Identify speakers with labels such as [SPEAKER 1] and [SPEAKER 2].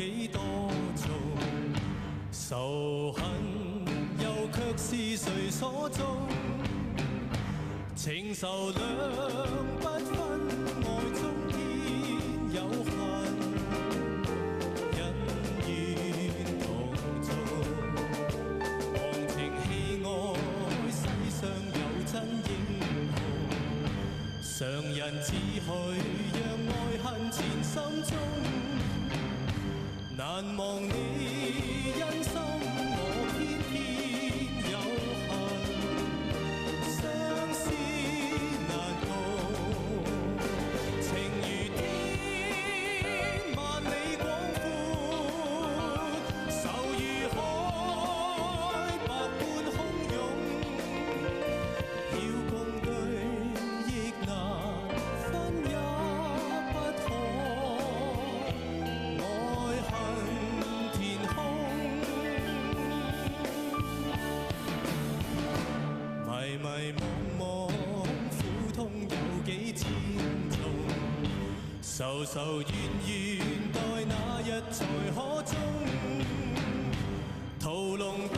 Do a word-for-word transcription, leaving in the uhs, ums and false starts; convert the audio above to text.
[SPEAKER 1] 幾多重，仇恨又卻是誰所種？情仇兩不分，愛中偏有恨，恩怨同做，忘情棄愛，世上有真英雄。常人只許讓愛恨纏心中，難忘你恩心，我偏偏有恨，相思難共，情如天萬里廣闊，仇如海百般洶湧，要共對亦難，分也不可，愛恨填空，迷迷惘惘，苦痛有幾千重，愁愁怨怨，待那日才可終，屠龍。